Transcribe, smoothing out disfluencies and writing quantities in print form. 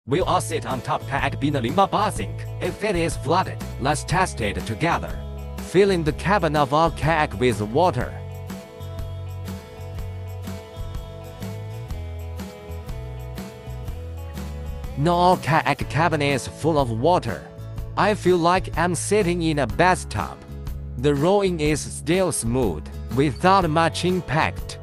We'll all sit on top kayak BNA088 sink. If it is flooded, let's test it together. Filling the cabin of our kayak with water. Now our kayak cabin is full of water. I feel like I'm sitting in a bathtub. The rowing is still smooth, without much impact.